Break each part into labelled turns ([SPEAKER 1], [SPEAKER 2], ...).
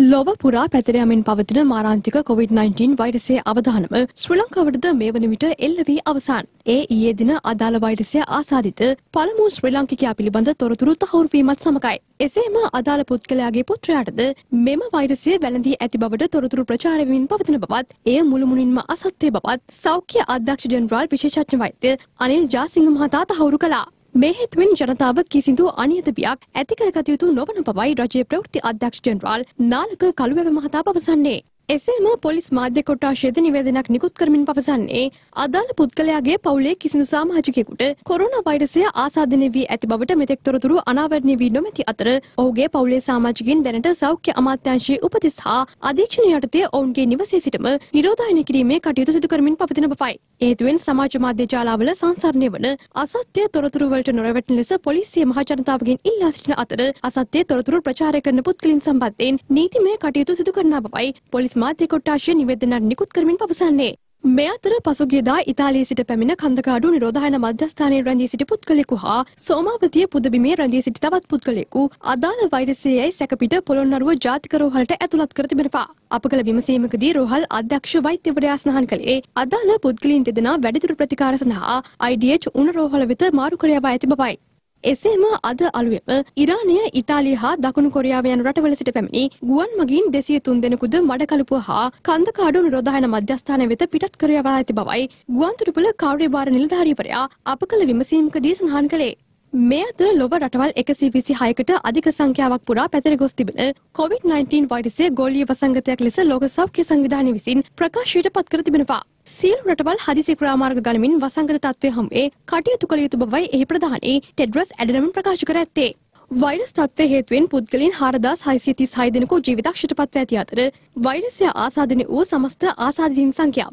[SPEAKER 1] ලොව පුරා පැතිර යමින් පවතින මාරාන්තික COVID-19 වෛරසයේ අවදානම ශ්‍රී ලංකාවටද මේ වන විට එල්ල වී අවසන්. ඊයේ දින අදාළ වෛරසය ආසාදිත පළමු ශ්‍රී ලාංකිකයා පිළිබඳ තොරතුරු තහවුරු වීමත් සමගයි. එසේම අදාළ පුද්ගලයාගේ පුත්‍රයාටද මෙම වෛරසය වැළඳී ඇති බවට තොරතුරු ප්‍රචාරය වෙමින් පවතින බවත්, එය මුළුමනින්ම අසත්‍ය බවත් සෞඛ්‍ය අධ්‍යක්ෂ ජෙනරාල් විශේෂඥ වෛද්‍ය අනිල් ජාසිංහ මහතා තහවුරු කළා. මේ හේතුවෙන් ජනතාව කිසිදු අනියත බියක් ඇති කරගත යුතු නොවන බවයි රජයේ ප්‍රවෘත්ති අධ්‍යක්ෂ ජෙනරාල් නාලක කළුවැව මහතා පවසන්නේ. එසේම පොලිස් මාධ්‍ය කොට්ටාශයද නිවේදනයක් නිකුත් කරමින් පවසන්නේ අදාළ පුද්ගලයාගේ පවුලේ කිසිදු සමාජිකයෙකුට කොරෝනා වෛරසය ආසාදනය වී ඇති බවට මෙතෙක් තොරතුරු අනාවරණය වී නොමැති අතර ඔහුගේ පවුලේ සමාජිකයින් දැනට සෞඛ්‍ය අමාත්‍යාංශයේ උපදෙස් හා අධීක්ෂණ යටතේ ඔවුන්ගේ නිවසේ සිටම නිරෝධායනය කිරීමේ කටයුතු සිදු කරමින් පවතින බවයි. හේතුවෙන් සමාජ මාධ්‍ය ජාලාවල සංසරණය වන අසත්‍ය තොරතුරු වලට නොරැවටෙන ලෙස පොලිසිය මහ ජනතාවගෙන් ඉල්ලා සිටින අතර අසත්‍ය තොරතුරු ප්‍රචාරය කරන පුද්ගලයන් සම්බන්ධයෙන් නීතිමය කටයුතු සිදු කරන බවයි පොලිස් මාධ්‍ය කොට්ටාශය නිවේදනයක් නිකුත් කරමින් පවසන්නේ. මේ අතර පසුගියදා ඉතාලියේ සිට පැමිණ කන්දකාඩු නිරෝධායන මධ්‍යස්ථානයේ රැඳී සිටි පුද්ගලයෙකු හා සෝමාවතිය පුදබිමේ රැඳී සිටි තවත් පුද්ගලයෙකු අදාළ වෛරසයයි සැකපිට පොළොන්නරුව ජාතික රෝහලට ඇතුළත් කර තිබෙනවා. අප කළ විමසීමකදී රෝහල් අධ්‍යක්ෂ වෛද්‍යවරයා සඳහන් කළේ අදාළ පුද්ගලයන් දෙදෙනා වැඩිදුර ප්‍රතිකාර සඳහා IDH උණ රෝහල වෙත මාරු කර යවා ඇති බවයි. එසේම අද අලුයම ඉරානය, ඉතාලිය හා දකුණු කොරියාව යන රටවල සිට පැමිණි ගුවන් මගින් 203 දෙනෙකුද මඩකලපුව හා කන්දකාඩු නිරෝධායන මධ්‍යස්ථානය වෙත පිටත් කර යවා ඇති බවයි ගුවන්තොටුපළ කාර්යභාර නිලධාරීවරයා අප කළ විමසීමකදී සඳහන් කළේ. මේ අතර ලොව රටවල් 126කට අධික සංඛ්‍යාවක් පුරා පැතිර ගොස් තිබෙන COVID-19 වෛරසය ගෝලීය වසංගතයක් ලෙස ලෝක සෞඛ්‍ය සංවිධානය විසින් ප්‍රකාශයට පත් කර තිබෙනවා. සියලු රටවල් හදිසි ක්‍රියාමාර්ග ගනිමින් වසංගත තත්ත්වය හමුවේ කටයුතු කළ යුතු බවයි එහි ප්‍රධානී ටෙඩ්‍රස් ඇඩනම් ප්‍රකාශ කර ඇත්තේ. වෛරස් තත්ත්වය හේතුවෙන් පුද්ගලයන් 4636 දෙනෙකු ජීවිතක්ෂයට පත්ව ඇති අතර වෛරසය ආසාදනය වූ සමස්ත ආසාදිතයින් සංඛ්‍යාව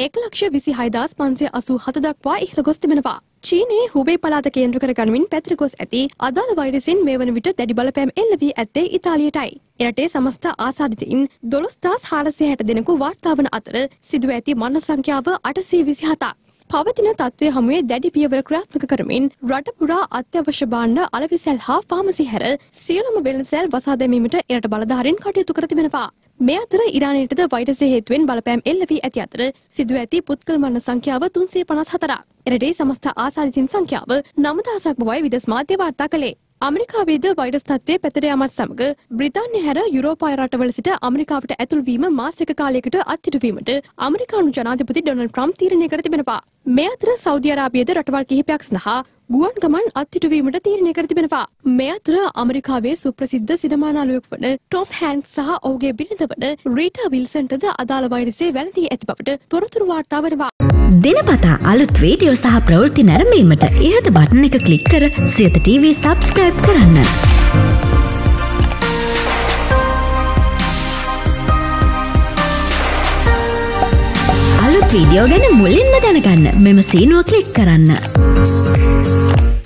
[SPEAKER 1] 1,26,587 දක්වා ඉහළ ගොස් තිබෙනවා. චීනයේ හුබේ පළාත කේන්ද්‍ර කර ගනිමින් පැතිර ගොස් ඇති අදාළ වෛරසයෙන් මේ වන විට දැඩි බලපෑම් එල්ල වී ඇත්තේ ඉතාලියටයි. එරටේ සමස්ත ආසාදිතයින් 12460 දෙනෙකු වාර්තා වන අතර සිදුව ඇති මරණ සංඛ්‍යාව 827ක්. පවතින තත්ත්වය හමුවේ දැඩි පියවර ක්‍රියාත්මක කරමින් රට පුරා අත්‍යවශ්‍ය භාණ්ඩ අලෙවිසැල් හා ෆාමසි හැර සියලුම වෙළඳසැල් වසා දැමීමට එරට බලධාරීන් කටයුතු කර තිබෙනවා. මේ අතර ඉරානයටද වෛරසය හේතුවෙන් බලපෑම් එල්ල වී ඇති අතර සිදුව ඇති පුද්ගල මරණ සංඛ්‍යාව 354ක්. එරටේ සමස්ත ආසාදිතයින් සංඛ්‍යාව 9000ක් බවයි විදේශ මාධ්‍ය වාර්තා කළේ. ඇමරිකාවේද වෛරස් තත්ත්වය පැතිර යාමත් සමග බ්‍රිතාන්‍ය හැර යුරෝපාය රටවල සිට ඇමරිකාවට ඇතුළු වීම මාස 1 කාලයකට අත්හිටුවීමට ඇමරිකානු ජනාධිපති ඩොනල්ඩ් ට්‍රම්ප් තීරණය කර තිබෙනවා. මේ අතර සෞදි අරාබියද රටවල් කිහිපයක් සඳහා ගුවන් ගමන් අත්හිටුවීමට තීරණය කර තිබෙනවා. මේ අතර ඇමරිකාවේ සුප්‍රසිද්ධ සිනමා නායකයෙකු වන ටොම් හැන්ක්ස් සහ ඔහුගේ බිරිඳ වන රීටා විල්සන්ටද අදාළ වෛරසය වැළඳී ඇති බවට තොරතුරු වාර්තා වෙනවා.
[SPEAKER 2] දිනපතා අලුත් වීඩියෝ සහ ප්‍රවෘත්ති නැරඹීමට ඉහත බටන් එක ක්ලික් කර සියත TV subscribe කරන්න. අලුත් වීඩියෝ ගැන මුලින්ම දැනගන්න මෙම සීනුව ක්ලික් කරන්න.